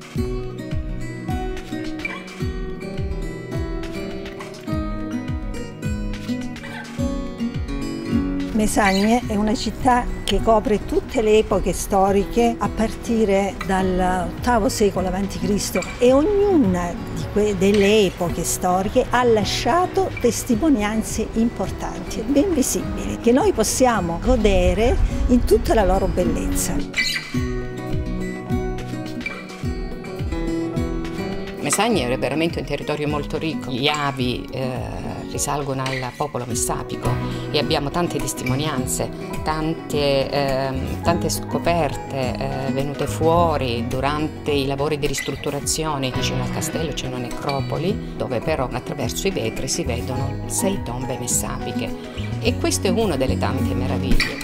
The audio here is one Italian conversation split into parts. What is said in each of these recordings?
Mesagne è una città che copre tutte le epoche storiche a partire dal VIII secolo a.C. e ognuna delle epoche storiche ha lasciato testimonianze importanti, ben visibili, che noi possiamo godere in tutta la loro bellezza. Mesagne è veramente un territorio molto ricco, gli avi risalgono al popolo messapico e abbiamo tante testimonianze, tante scoperte venute fuori durante i lavori di ristrutturazione. Vicino al castello c'è una necropoli dove però attraverso i vetri si vedono 6 tombe messapiche e questo è una delle tante meraviglie.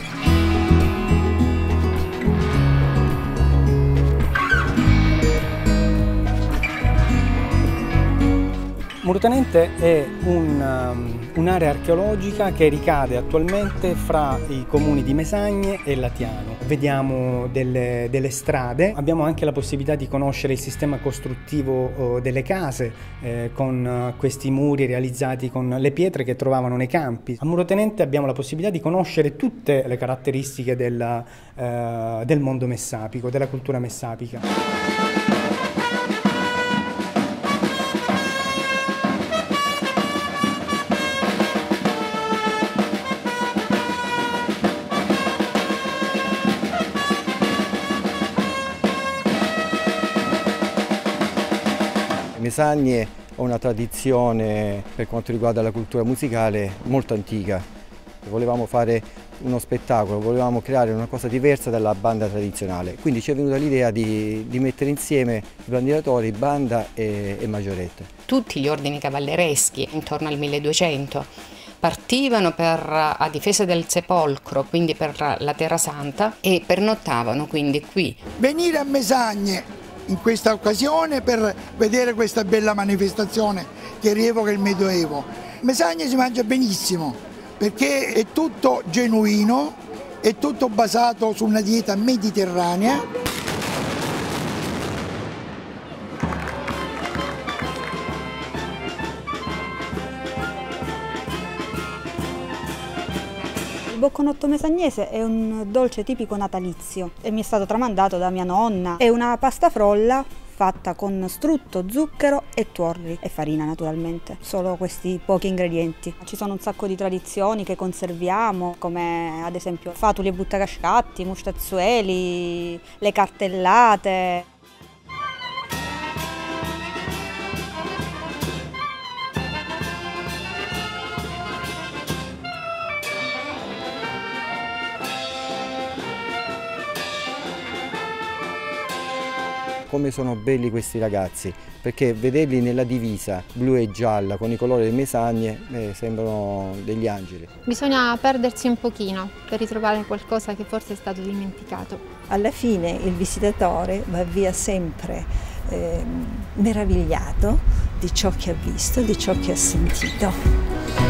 Muro Tenente è un'area archeologica che ricade attualmente fra i comuni di Mesagne e Latiano. Vediamo delle strade, abbiamo anche la possibilità di conoscere il sistema costruttivo delle case con questi muri realizzati con le pietre che trovavano nei campi. A Muro Tenente abbiamo la possibilità di conoscere tutte le caratteristiche del mondo messapico, della cultura messapica. Mesagne ha una tradizione per quanto riguarda la cultura musicale molto antica. Volevamo fare uno spettacolo, volevamo creare una cosa diversa dalla banda tradizionale, quindi ci è venuta l'idea di mettere insieme i bandieratori, banda e maggiorette. Tutti gli ordini cavallereschi intorno al 1200 partivano a difesa del sepolcro, quindi per la Terra Santa, e pernottavano quindi qui. Venire a Mesagne in questa occasione per vedere questa bella manifestazione che rievoca il Medioevo. Mesagne si mangia benissimo perché è tutto genuino, è tutto basato su una dieta mediterranea. Il bocconotto mesagnese è un dolce tipico natalizio e mi è stato tramandato da mia nonna. È una pasta frolla fatta con strutto, zucchero e tuorli e farina naturalmente, solo questi pochi ingredienti. Ci sono un sacco di tradizioni che conserviamo, come ad esempio fatuli e buttacascatti, mustazzueli, le cartellate. Come sono belli questi ragazzi, perché vederli nella divisa blu e gialla con i colori delle Mesagne sembrano degli angeli. Bisogna perdersi un pochino per ritrovare qualcosa che forse è stato dimenticato. Alla fine il visitatore va via sempre meravigliato di ciò che ha visto, di ciò che ha sentito.